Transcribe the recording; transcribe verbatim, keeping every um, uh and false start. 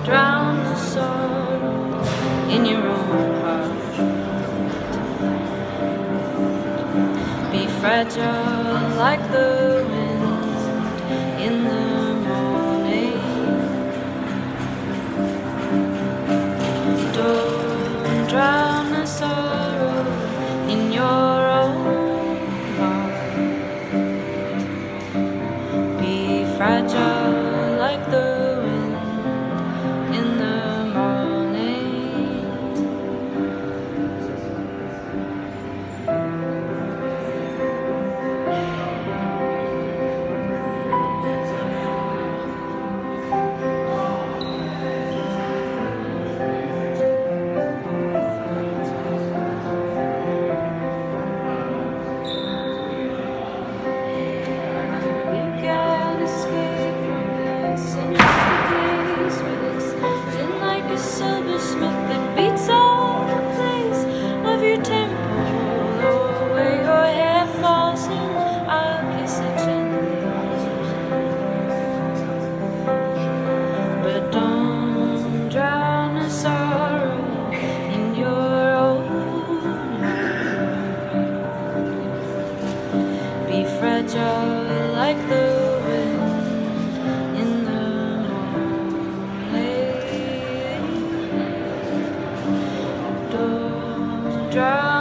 drown the sorrow in your own heart. Be fragile like the wind in the morning. Don't drown the sorrow in your own heart. Be fragile like the wind in the morning. We can't escape from this in yesterday's release. In like a silversmith that beats all the place of your temple. Oh, where your hair falls in, I'll kiss it gently. But don't drown a sorrow in your own heart. Be fragile like the wind in the morning. Don't drown